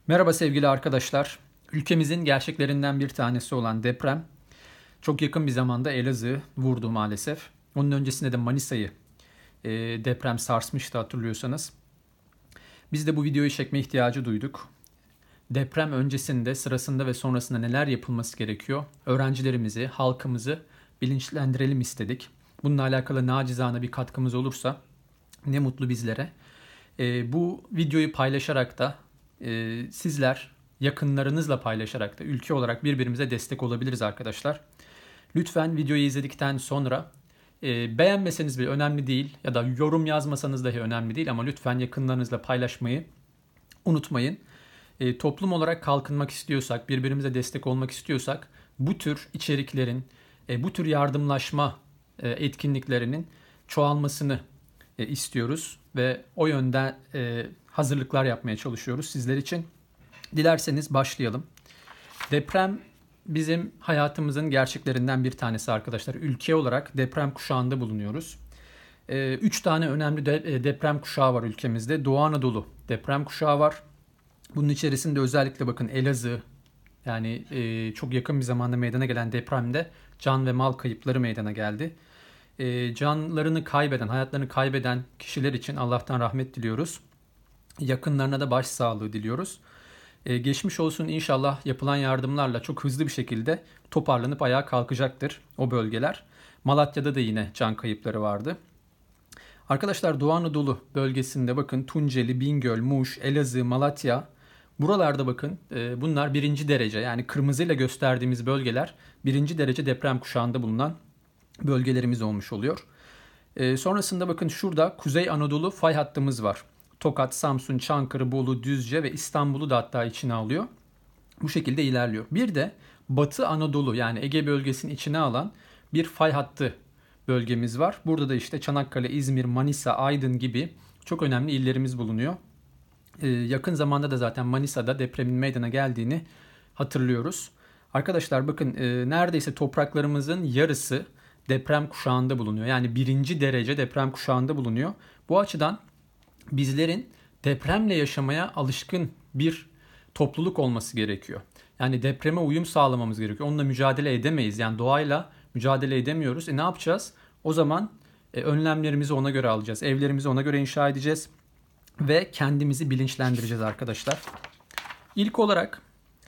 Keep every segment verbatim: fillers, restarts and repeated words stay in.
Merhaba sevgili arkadaşlar. Ülkemizin gerçeklerinden bir tanesi olan deprem çok yakın bir zamanda Elazığ'ı vurdu maalesef. Onun öncesinde de Manisa'yı e, deprem sarsmıştı hatırlıyorsanız. Biz de bu videoyu çekme ihtiyacı duyduk. Deprem öncesinde, sırasında ve sonrasında neler yapılması gerekiyor? Öğrencilerimizi, halkımızı bilinçlendirelim istedik. Bununla alakalı nacizane bir katkımız olursa ne mutlu bizlere. E, bu videoyu paylaşarak da e, sizler yakınlarınızla paylaşarak da ülke olarak birbirimize destek olabiliriz arkadaşlar. Lütfen videoyu izledikten sonra e, beğenmeseniz bile önemli değil ya da yorum yazmasanız dahi önemli değil ama lütfen yakınlarınızla paylaşmayı unutmayın. E, toplum olarak kalkınmak istiyorsak, birbirimize destek olmak istiyorsak bu tür içeriklerin, e, bu tür yardımlaşma e, etkinliklerinin çoğalmasını e, istiyoruz ve o yönde e, hazırlıklar yapmaya çalışıyoruz sizler için. Dilerseniz başlayalım. Deprem bizim hayatımızın gerçeklerinden bir tanesi arkadaşlar. Ülke olarak deprem kuşağında bulunuyoruz. E, üç tane önemli de, e, deprem kuşağı var ülkemizde. Doğu Anadolu deprem kuşağı var. Bunun içerisinde özellikle bakın Elazığ, yani e, çok yakın bir zamanda meydana gelen depremde can ve mal kayıpları meydana geldi. E, canlarını kaybeden, hayatlarını kaybeden kişiler için Allah'tan rahmet diliyoruz. Yakınlarına da başsağlığı diliyoruz. E, geçmiş olsun, inşallah yapılan yardımlarla çok hızlı bir şekilde toparlanıp ayağa kalkacaktır o bölgeler. Malatya'da da yine can kayıpları vardı. Arkadaşlar Doğu Anadolu bölgesinde bakın Tunceli, Bingöl, Muş, Elazığ, Malatya, buralarda bakın e, bunlar birinci derece, yani kırmızıyla gösterdiğimiz bölgeler birinci derece deprem kuşağında bulunan bölgelerimiz olmuş oluyor. E, sonrasında bakın şurada Kuzey Anadolu fay hattımız var. Tokat, Samsun, Çankırı, Bolu, Düzce ve İstanbul'u da hatta içine alıyor. Bu şekilde ilerliyor. Bir de Batı Anadolu, yani Ege bölgesinin içine alan bir fay hattı bölgemiz var. Burada da işte Çanakkale, İzmir, Manisa, Aydın gibi çok önemli illerimiz bulunuyor. Ee, yakın zamanda da zaten Manisa'da depremin meydana geldiğini hatırlıyoruz. Arkadaşlar bakın e, neredeyse topraklarımızın yarısı deprem kuşağında bulunuyor. Yani birinci derece deprem kuşağında bulunuyor. Bu açıdan bizlerin depremle yaşamaya alışkın bir topluluk olması gerekiyor. Yani depreme uyum sağlamamız gerekiyor. Onunla mücadele edemeyiz. Yani doğayla mücadele edemiyoruz. E ne yapacağız? O zaman e, önlemlerimizi ona göre alacağız. Evlerimizi ona göre inşa edeceğiz. Ve kendimizi bilinçlendireceğiz arkadaşlar. İlk olarak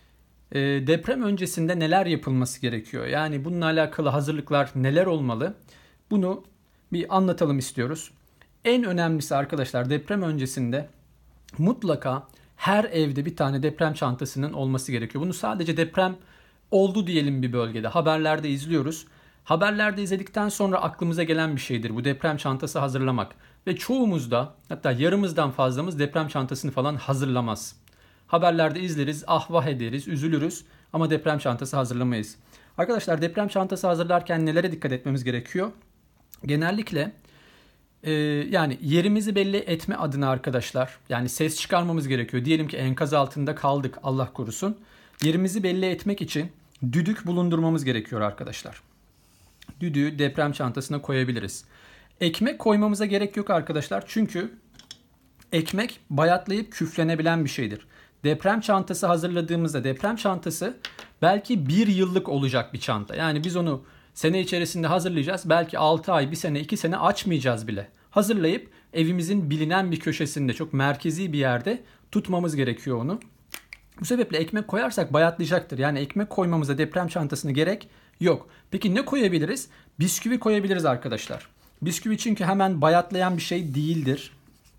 e, deprem öncesinde neler yapılması gerekiyor? Yani bununla alakalı hazırlıklar neler olmalı? Bunu bir anlatalım istiyoruz. En önemlisi arkadaşlar, deprem öncesinde mutlaka her evde bir tane deprem çantasının olması gerekiyor. Bunu sadece deprem oldu diyelim bir bölgede, haberlerde izliyoruz. Haberlerde izledikten sonra aklımıza gelen bir şeydir bu deprem çantası hazırlamak. Ve çoğumuzda, hatta yarımızdan fazlamız deprem çantasını falan hazırlamaz. Haberlerde izleriz, ah vah ederiz, üzülürüz ama deprem çantası hazırlamayız. Arkadaşlar deprem çantası hazırlarken nelere dikkat etmemiz gerekiyor? Genellikle e, yani yerimizi belli etme adına arkadaşlar, yani ses çıkarmamız gerekiyor. Diyelim ki enkaz altında kaldık, Allah korusun. Yerimizi belli etmek için düdük bulundurmamız gerekiyor arkadaşlar. Düdüğü deprem çantasına koyabiliriz. Ekmek koymamıza gerek yok arkadaşlar. Çünkü ekmek bayatlayıp küflenebilen bir şeydir. Deprem çantası hazırladığımızda, deprem çantası belki bir yıllık olacak bir çanta. Yani biz onu sene içerisinde hazırlayacağız. Belki altı ay, bir sene, iki sene açmayacağız bile. Hazırlayıp evimizin bilinen bir köşesinde, çok merkezi bir yerde tutmamız gerekiyor onu. Bu sebeple ekmek koyarsak bayatlayacaktır. Yani ekmek koymamıza deprem çantasına gerek yok. Peki ne koyabiliriz? Bisküvi koyabiliriz arkadaşlar. Bisküvi çünkü hemen bayatlayan bir şey değildir.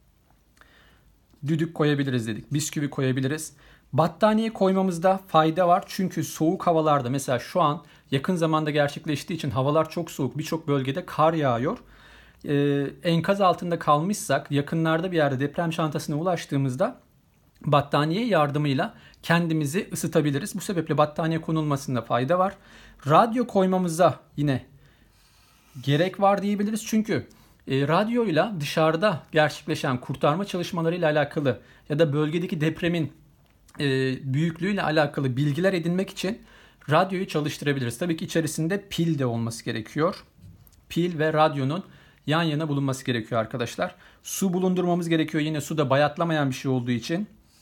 Düdük koyabiliriz dedik. Bisküvi koyabiliriz. Battaniye koymamızda fayda var. Çünkü soğuk havalarda, mesela şu an yakın zamanda gerçekleştiği için havalar çok soğuk. Birçok bölgede kar yağıyor. Ee, enkaz altında kalmışsak, yakınlarda bir yerde deprem çantasına ulaştığımızda battaniye yardımıyla kendimizi ısıtabiliriz. Bu sebeple battaniye konulmasında fayda var. Radyo koymamıza yine gerek var diyebiliriz. Çünkü e, radyoyla dışarıda gerçekleşen kurtarma çalışmalarıyla alakalı ya da bölgedeki depremin e, büyüklüğüyle alakalı bilgiler edinmek için radyoyu çalıştırabiliriz. Tabii ki içerisinde pil de olması gerekiyor. Pil ve radyonun yan yana bulunması gerekiyor arkadaşlar. Su bulundurmamız gerekiyor. Yine su da bayatlamayan bir şey olduğu için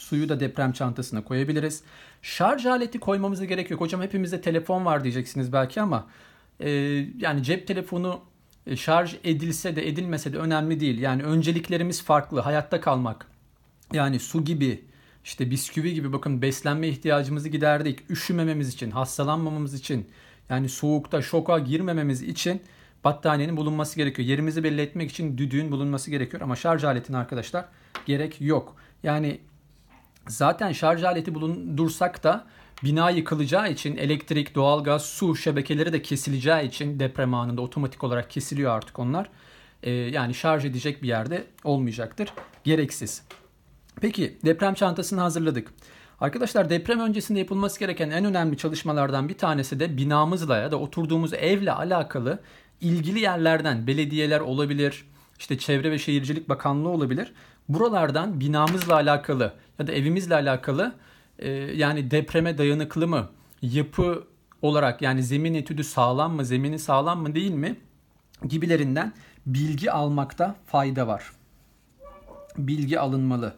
Suyu da deprem çantasına koyabiliriz. Şarj aleti koymamıza gerek yok. Hocam hepimizde telefon var diyeceksiniz belki ama e, yani cep telefonu e, şarj edilse de edilmese de önemli değil. Yani önceliklerimiz farklı. Hayatta kalmak. Yani su gibi, işte bisküvi gibi, bakın, beslenme ihtiyacımızı giderdik. Üşümememiz için, hastalanmamamız için, yani soğukta şoka girmememiz için battaniyenin bulunması gerekiyor. Yerimizi belli etmek için düdüğün bulunması gerekiyor. Ama şarj aletine arkadaşlar gerek yok. Yani zaten şarj aleti bulundursak da bina yıkılacağı için elektrik, doğalgaz, su şebekeleri de kesileceği için deprem anında otomatik olarak kesiliyor artık onlar. Ee, yani şarj edecek bir yerde olmayacaktır. Gereksiz. Peki deprem çantasını hazırladık. Arkadaşlar, deprem öncesinde yapılması gereken en önemli çalışmalardan bir tanesi de binamızla ya da oturduğumuz evle alakalı ilgili yerlerden, belediyeler olabilir, işte Çevre ve Şehircilik Bakanlığı olabilir. Buralardan binamızla alakalı ya da evimizle alakalı e, yani depreme dayanıklı mı, yapı olarak yani zemin etüdü sağlam mı, zemini sağlam mı değil mi gibilerinden bilgi almakta fayda var. Bilgi alınmalı.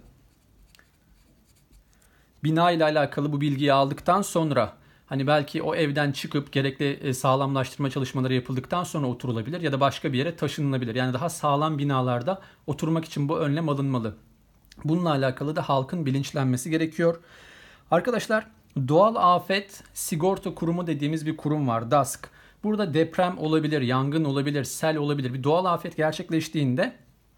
Bina ile alakalı bu bilgiyi aldıktan sonra hani belki o evden çıkıp gerekli sağlamlaştırma çalışmaları yapıldıktan sonra oturulabilir ya da başka bir yere taşınılabilir. Yani daha sağlam binalarda oturmak için bu önlem alınmalı. Bununla alakalı da halkın bilinçlenmesi gerekiyor. Arkadaşlar, Doğal Afet Sigorta Kurumu dediğimiz bir kurum var, DASK. Burada deprem olabilir, yangın olabilir, sel olabilir. Bir doğal afet gerçekleştiğinde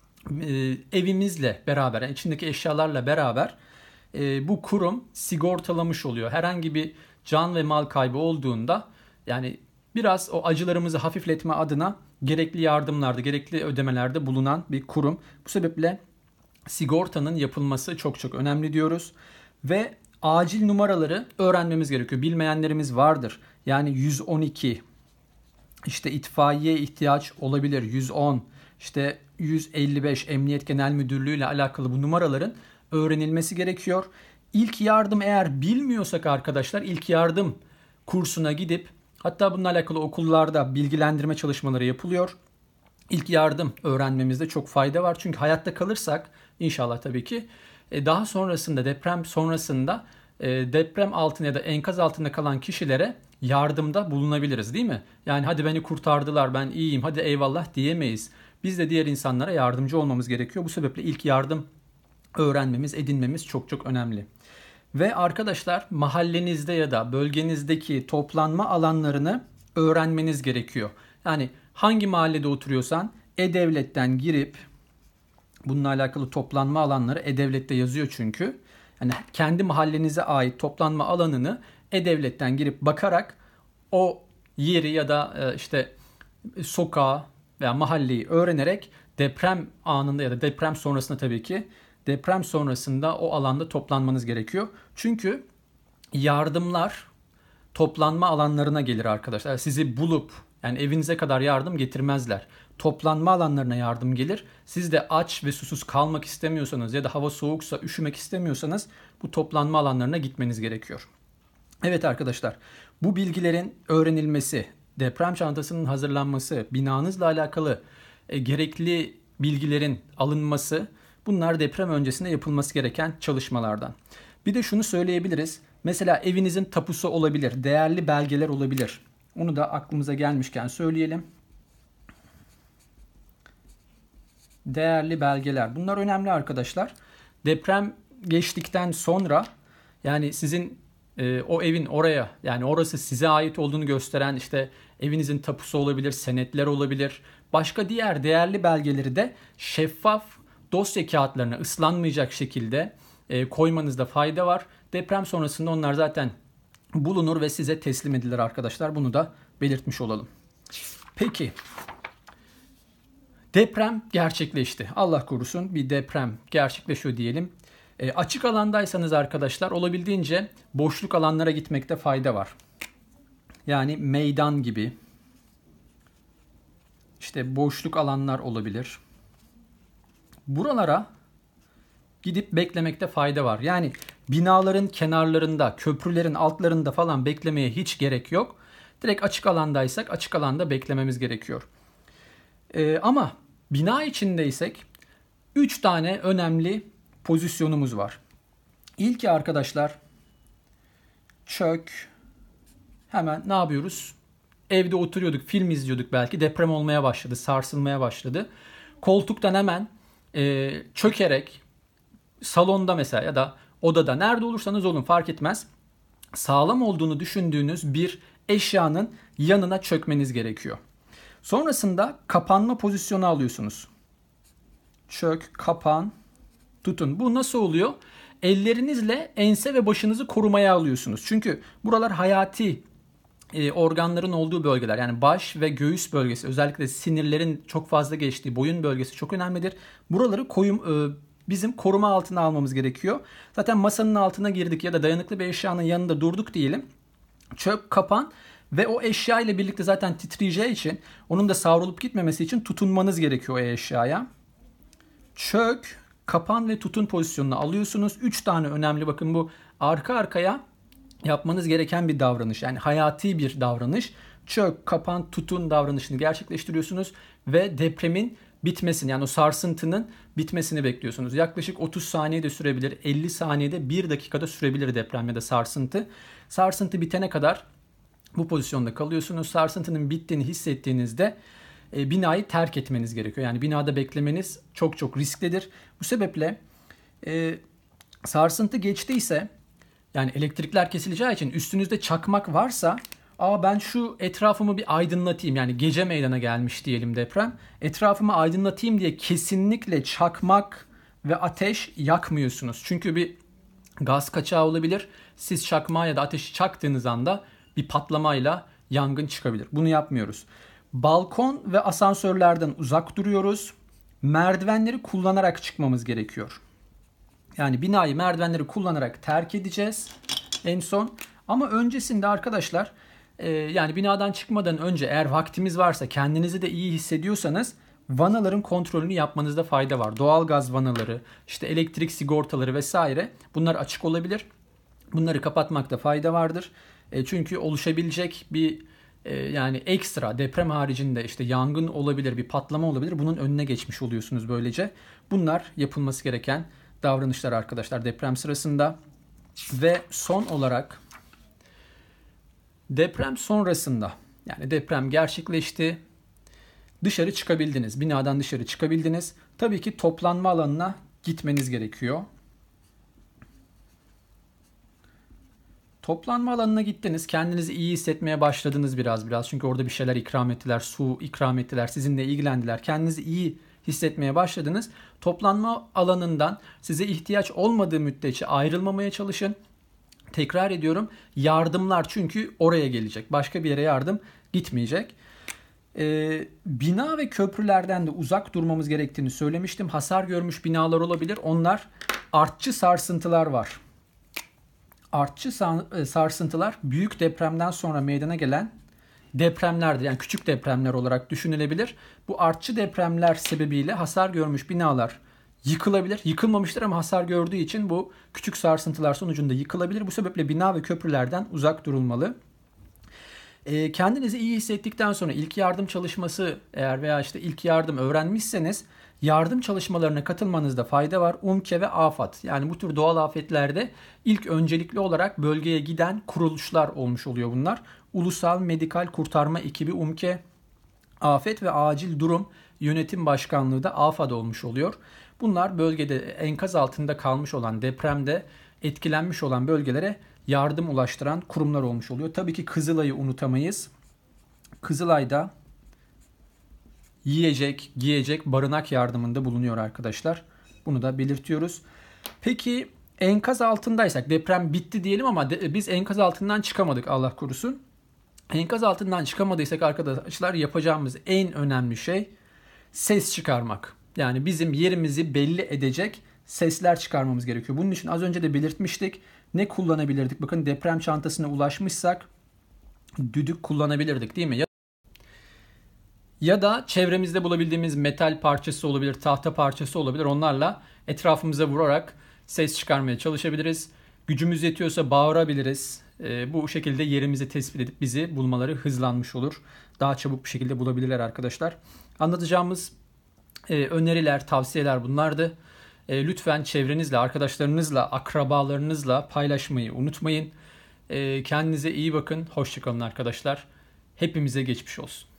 e, evimizle beraber, yani içindeki eşyalarla beraber e, bu kurum sigortalamış oluyor. Herhangi bir can ve mal kaybı olduğunda yani biraz o acılarımızı hafifletme adına gerekli yardımlarda, gerekli ödemelerde bulunan bir kurum. Bu sebeple sigortanın yapılması çok çok önemli diyoruz. Ve acil numaraları öğrenmemiz gerekiyor. Bilmeyenlerimiz vardır. Yani yüz on iki, işte itfaiye ihtiyaç olabilir, yüz on, işte yüz elli beş Emniyet Genel Müdürlüğü ile alakalı bu numaraların öğrenilmesi gerekiyor. İlk yardım eğer bilmiyorsak arkadaşlar, ilk yardım kursuna gidip, hatta bununla alakalı okullarda bilgilendirme çalışmaları yapılıyor. İlk yardım öğrenmemizde çok fayda var. Çünkü hayatta kalırsak inşallah tabii ki daha sonrasında, deprem sonrasında deprem altında ya da enkaz altında kalan kişilere yardımda bulunabiliriz, değil mi? Yani hadi beni kurtardılar, ben iyiyim, hadi eyvallah diyemeyiz. Biz de diğer insanlara yardımcı olmamız gerekiyor. Bu sebeple ilk yardım öğrenmemiz, edinmemiz çok çok önemli. Ve arkadaşlar, mahallenizde ya da bölgenizdeki toplanma alanlarını öğrenmeniz gerekiyor. Yani hangi mahallede oturuyorsan E-Devlet'ten girip, bununla alakalı toplanma alanları E-Devlet'te yazıyor çünkü. Yani kendi mahallenize ait toplanma alanını E-Devlet'ten girip bakarak o yeri ya da işte sokağı veya mahalleyi öğrenerek deprem anında ya da deprem sonrasında, tabii ki deprem sonrasında o alanda toplanmanız gerekiyor. Çünkü yardımlar toplanma alanlarına gelir arkadaşlar. Sizi bulup yani evinize kadar yardım getirmezler. Toplanma alanlarına yardım gelir. Siz de aç ve susuz kalmak istemiyorsanız ya da hava soğuksa üşümek istemiyorsanız bu toplanma alanlarına gitmeniz gerekiyor. Evet arkadaşlar, bu bilgilerin öğrenilmesi, deprem çantasının hazırlanması, binanızla alakalı e, gerekli bilgilerin alınması, bunlar deprem öncesinde yapılması gereken çalışmalardan. Bir de şunu söyleyebiliriz. Mesela evinizin tapusu olabilir, değerli belgeler olabilir. Onu da aklımıza gelmişken söyleyelim. Değerli belgeler. Bunlar önemli arkadaşlar. Deprem geçtikten sonra yani sizin e, o evin oraya, yani orası size ait olduğunu gösteren işte evinizin tapusu olabilir, senetler olabilir. Başka diğer değerli belgeleri de şeffaf dosya kağıtlarına ıslanmayacak şekilde e, koymanızda fayda var. Deprem sonrasında onlar zaten bulunur ve size teslim edilir arkadaşlar. Bunu da belirtmiş olalım. Peki. Deprem gerçekleşti. Allah korusun bir deprem gerçekleşiyor diyelim. E, açık alandaysanız arkadaşlar olabildiğince boşluk alanlara gitmekte fayda var. Yani meydan gibi, işte boşluk alanlar olabilir. Buralara gidip beklemekte fayda var. Yani binaların kenarlarında, köprülerin altlarında falan beklemeye hiç gerek yok. Direkt açık alandaysak açık alanda beklememiz gerekiyor. Ee, ama bina içindeysek üç tane önemli pozisyonumuz var. İlki arkadaşlar çök. Hemen ne yapıyoruz? Evde oturuyorduk, film izliyorduk belki. Deprem olmaya başladı, sarsılmaya başladı. Koltuktan hemen e, çökerek salonda mesela ya da odada nerede olursanız olun fark etmez. Sağlam olduğunu düşündüğünüz bir eşyanın yanına çökmeniz gerekiyor. Sonrasında kapanma pozisyonu alıyorsunuz. Çök, kapan, tutun. Bu nasıl oluyor? Ellerinizle ense ve başınızı korumaya alıyorsunuz. Çünkü buralar hayati e, organların olduğu bölgeler. Yani baş ve göğüs bölgesi, özellikle sinirlerin çok fazla geçtiği boyun bölgesi çok önemlidir. Buraları koyum, e, bizim koruma altına almamız gerekiyor. Zaten masanın altına girdik ya da dayanıklı bir eşyanın yanında durduk diyelim. Çök, kapan ve o eşya ile birlikte zaten titreyeceği için onun da savrulup gitmemesi için tutunmanız gerekiyor o eşyaya. Çök, kapan ve tutun pozisyonunu alıyorsunuz. üç tane önemli, bakın bu arka arkaya yapmanız gereken bir davranış. Yani hayati bir davranış. Çök, kapan, tutun davranışını gerçekleştiriyorsunuz ve depremin bitmesini, yani o sarsıntının bitmesini bekliyorsunuz. Yaklaşık otuz saniyede sürebilir, elli saniyede, bir dakikada sürebilir deprem ya da sarsıntı. Sarsıntı bitene kadar bu pozisyonda kalıyorsunuz. Sarsıntının bittiğini hissettiğinizde e, binayı terk etmeniz gerekiyor. Yani binada beklemeniz çok çok risklidir. Bu sebeple e, sarsıntı geçtiyse, yani elektrikler kesileceği için üstünüzde çakmak varsa, aa ben şu etrafımı bir aydınlatayım, yani gece meydana gelmiş diyelim deprem, etrafımı aydınlatayım diye kesinlikle çakmak ve ateş yakmıyorsunuz. Çünkü bir gaz kaçağı olabilir. Siz çakmağı ya da ateşi çaktığınız anda bir patlamayla yangın çıkabilir. Bunu yapmıyoruz. Balkon ve asansörlerden uzak duruyoruz. Merdivenleri kullanarak çıkmamız gerekiyor. Yani binayı merdivenleri kullanarak terk edeceğiz en son. Ama öncesinde arkadaşlar e, yani binadan çıkmadan önce eğer vaktimiz varsa, kendinizi de iyi hissediyorsanız vanaların kontrolünü yapmanızda fayda var. Doğalgaz vanaları, işte elektrik sigortaları vesaire, bunlar açık olabilir. Bunları kapatmakta fayda vardır. E, çünkü oluşabilecek bir e, yani ekstra deprem haricinde işte yangın olabilir, bir patlama olabilir. Bunun önüne geçmiş oluyorsunuz böylece. Bunlar yapılması gereken davranışlar arkadaşlar deprem sırasında. Ve son olarak deprem sonrasında, yani deprem gerçekleşti, dışarı çıkabildiniz, binadan dışarı çıkabildiniz. Tabii ki toplanma alanına gitmeniz gerekiyor. Toplanma alanına gittiniz, kendinizi iyi hissetmeye başladınız biraz biraz. Çünkü orada bir şeyler ikram ettiler, su ikram ettiler, sizinle ilgilendiler. Kendinizi iyi hissetmeye başladınız. Toplanma alanından size ihtiyaç olmadığı müddetçe ayrılmamaya çalışın. Tekrar ediyorum, yardımlar çünkü oraya gelecek. Başka bir yere yardım gitmeyecek. Ee, bina ve köprülerden de uzak durmamız gerektiğini söylemiştim. Hasar görmüş binalar olabilir. Onlar artçı sarsıntılar var. Artçı sarsıntılar büyük depremden sonra meydana gelen depremlerdir. Yani küçük depremler olarak düşünülebilir. Bu artçı depremler sebebiyle hasar görmüş binalar yıkılabilir. Yıkılmamıştır ama hasar gördüğü için bu küçük sarsıntılar sonucunda yıkılabilir. Bu sebeple bina ve köprülerden uzak durulmalı. E, kendinizi iyi hissettikten sonra ilk yardım çalışması eğer veya işte ilk yardım öğrenmişseniz yardım çalışmalarına katılmanızda fayda var. UMKE ve AFAD, yani bu tür doğal afetlerde ilk öncelikli olarak bölgeye giden kuruluşlar olmuş oluyor bunlar. Ulusal Medikal Kurtarma Ekibi UMKE, Afet ve Acil Durum Yönetim Başkanlığı da AFAD olmuş oluyor. Bunlar bölgede enkaz altında kalmış olan, depremde etkilenmiş olan bölgelere yardım ulaştıran kurumlar olmuş oluyor. Tabii ki Kızılay'ı unutamayız. Kızılay'da yiyecek, giyecek, barınak yardımında bulunuyor arkadaşlar. Bunu da belirtiyoruz. Peki enkaz altındaysak, deprem bitti diyelim ama de, biz enkaz altından çıkamadık Allah korusun. Enkaz altından çıkamadıysak arkadaşlar, yapacağımız en önemli şey ses çıkarmak. Yani bizim yerimizi belli edecek sesler çıkarmamız gerekiyor. Bunun için az önce de belirtmiştik. Ne kullanabilirdik? Bakın, deprem çantasına ulaşmışsak düdük kullanabilirdik değil mi? Ya, ya da çevremizde bulabildiğimiz metal parçası olabilir, tahta parçası olabilir. Onlarla etrafımıza vurarak ses çıkarmaya çalışabiliriz. Gücümüz yetiyorsa bağırabiliriz. E, bu şekilde yerimizi tespit edip bizi bulmaları hızlanmış olur. Daha çabuk bir şekilde bulabilirler arkadaşlar. Anlatacağımız e, öneriler, tavsiyeler bunlardı. E, lütfen çevrenizle, arkadaşlarınızla, akrabalarınızla paylaşmayı unutmayın. E, kendinize iyi bakın. Hoşça kalın arkadaşlar. Hepimize geçmiş olsun.